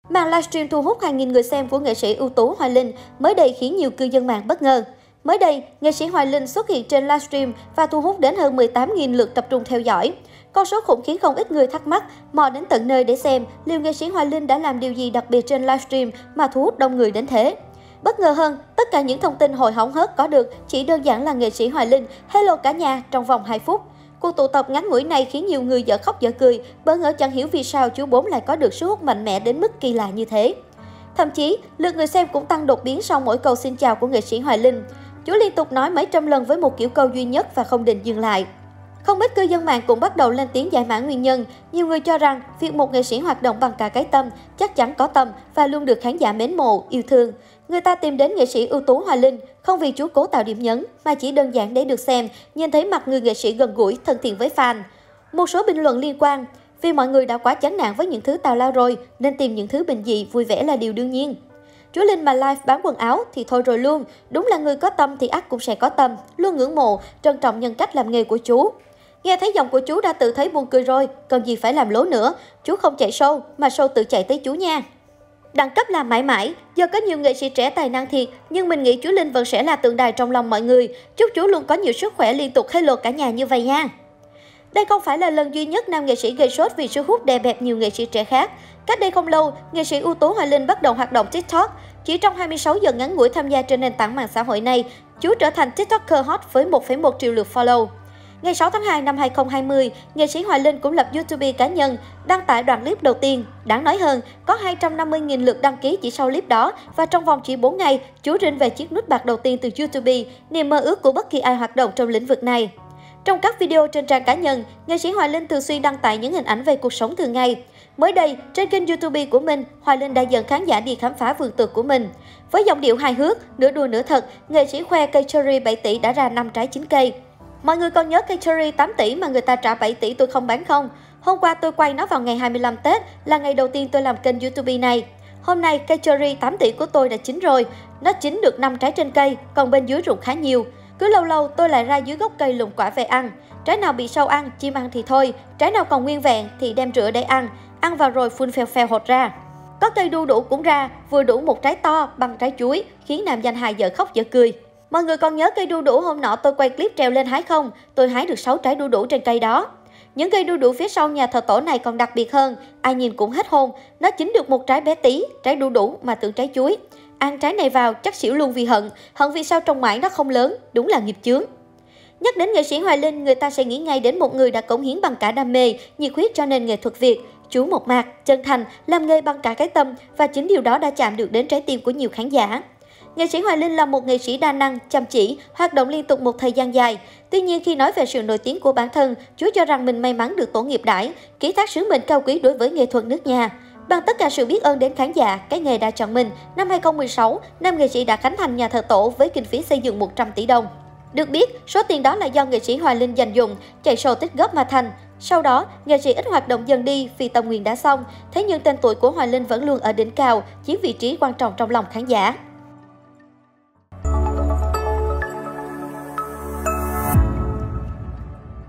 Màn livestream thu hút hàng nghìn người xem của nghệ sĩ ưu tú Hoài Linh mới đây khiến nhiều cư dân mạng bất ngờ. Mới đây, nghệ sĩ Hoài Linh xuất hiện trên livestream và thu hút đến hơn 18.000 lượt tập trung theo dõi. Con số khủng khiến không ít người thắc mắc, mò đến tận nơi để xem liệu nghệ sĩ Hoài Linh đã làm điều gì đặc biệt trên livestream mà thu hút đông người đến thế. Bất ngờ hơn, tất cả những thông tin hồi hóng hớt có được chỉ đơn giản là nghệ sĩ Hoài Linh hello cả nhà trong vòng 2 phút. Cuộc tụ tập ngắn ngủi này khiến nhiều người dở khóc dở cười, bỡ ngỡ chẳng hiểu vì sao chú Bốn lại có được sức hút mạnh mẽ đến mức kỳ lạ như thế. Thậm chí, lượt người xem cũng tăng đột biến sau mỗi câu xin chào của nghệ sĩ Hoài Linh. Chú liên tục nói mấy trăm lần với một kiểu câu duy nhất và không định dừng lại. Không ít cư dân mạng cũng bắt đầu lên tiếng giải mã nguyên nhân. Nhiều người cho rằng việc một nghệ sĩ hoạt động bằng cả cái tâm chắc chắn có tâm và luôn được khán giả mến mộ, yêu thương. Người ta tìm đến nghệ sĩ ưu tú Hoài Linh không vì chú cố tạo điểm nhấn mà chỉ đơn giản để được xem, nhìn thấy mặt người nghệ sĩ gần gũi, thân thiện với fan. Một số bình luận liên quan: vì mọi người đã quá chán nản với những thứ tào lao rồi nên tìm những thứ bình dị, vui vẻ là điều đương nhiên. Chú Linh mà live bán quần áo thì thôi rồi luôn, đúng là người có tâm thì ắt cũng sẽ có tâm, luôn ngưỡng mộ, trân trọng nhân cách làm nghề của chú. Nghe thấy giọng của chú đã tự thấy buồn cười rồi, cần gì phải làm lố nữa, chú không chạy show mà show tự chạy tới chú nha. Đẳng cấp là mãi mãi, giờ có nhiều nghệ sĩ trẻ tài năng thiệt, nhưng mình nghĩ chú Linh vẫn sẽ là tượng đài trong lòng mọi người. Chúc chú luôn có nhiều sức khỏe liên tục hello cả nhà như vậy nha. Đây không phải là lần duy nhất nam nghệ sĩ gây sốt vì sức hút đè bẹp nhiều nghệ sĩ trẻ khác. Cách đây không lâu, nghệ sĩ ưu tú Hoài Linh bắt đầu hoạt động TikTok. Chỉ trong 26 giờ ngắn ngủi tham gia trên nền tảng mạng xã hội này, chú trở thành TikToker hot với 1,1 triệu lượt follow. Ngày 6 tháng 2 năm 2020, nghệ sĩ Hoài Linh cũng lập YouTube cá nhân, đăng tải đoạn clip đầu tiên. Đáng nói hơn, có 250.000 lượt đăng ký chỉ sau clip đó và trong vòng chỉ 4 ngày, chú rinh về chiếc nút bạc đầu tiên từ YouTube, niềm mơ ước của bất kỳ ai hoạt động trong lĩnh vực này. Trong các video trên trang cá nhân, nghệ sĩ Hoài Linh thường xuyên đăng tải những hình ảnh về cuộc sống thường ngày. Mới đây, trên kênh YouTube của mình, Hoài Linh đã dẫn khán giả đi khám phá vườn tược của mình. Với giọng điệu hài hước, nửa đùa nửa thật, nghệ sĩ khoe cây cherry 7 tỷ đã ra 5 trái 9 cây. Mọi người còn nhớ cây cherry 8 tỷ mà người ta trả 7 tỷ tôi không bán không? Hôm qua tôi quay nó vào ngày 25 Tết, là ngày đầu tiên tôi làm kênh YouTube này. Hôm nay cây cherry 8 tỷ của tôi đã chín rồi. Nó chín được 5 trái trên cây, còn bên dưới rụng khá nhiều. Cứ lâu lâu tôi lại ra dưới gốc cây lùng quả về ăn. Trái nào bị sâu ăn, chim ăn thì thôi. Trái nào còn nguyên vẹn thì đem rửa để ăn. Ăn vào rồi phun phèo phèo hột ra. Có cây đu đủ cũng ra, vừa đủ một trái to bằng trái chuối, khiến nam danh hài dở khóc dở cười. Mọi người còn nhớ cây đu đủ hôm nọ tôi quay clip trèo lên hái không? Tôi hái được 6 trái đu đủ trên cây đó. Những cây đu đủ phía sau nhà thờ tổ này còn đặc biệt hơn, ai nhìn cũng hết hồn. Nó chín được một trái bé tí, trái đu đủ mà tưởng trái chuối. Ăn trái này vào chắc xỉu luôn vì hận vì sao trong mãi nó không lớn, đúng là nghiệp chướng. Nhắc đến nghệ sĩ Hoài Linh, người ta sẽ nghĩ ngay đến một người đã cống hiến bằng cả đam mê, nhiệt huyết cho nền nghệ thuật Việt. Chú mộc mạc, chân thành, làm nghề bằng cả cái tâm và chính điều đó đã chạm được đến trái tim của nhiều khán giả. Nghệ sĩ Hoài Linh là một nghệ sĩ đa năng, chăm chỉ, hoạt động liên tục một thời gian dài. Tuy nhiên khi nói về sự nổi tiếng của bản thân, chú cho rằng mình may mắn được tổ nghiệp đãi, ký thác sứ mệnh cao quý đối với nghệ thuật nước nhà. Bằng tất cả sự biết ơn đến khán giả, cái nghề đã chọn mình, năm 2016, nam nghệ sĩ đã khánh thành nhà thờ tổ với kinh phí xây dựng 100 tỷ đồng. Được biết, số tiền đó là do nghệ sĩ Hoài Linh dành dụm, chạy show tích góp mà thành. Sau đó, nghệ sĩ ít hoạt động dần đi vì tâm nguyện đã xong, thế nhưng tên tuổi của Hoài Linh vẫn luôn ở đỉnh cao, chiếm vị trí quan trọng trong lòng khán giả.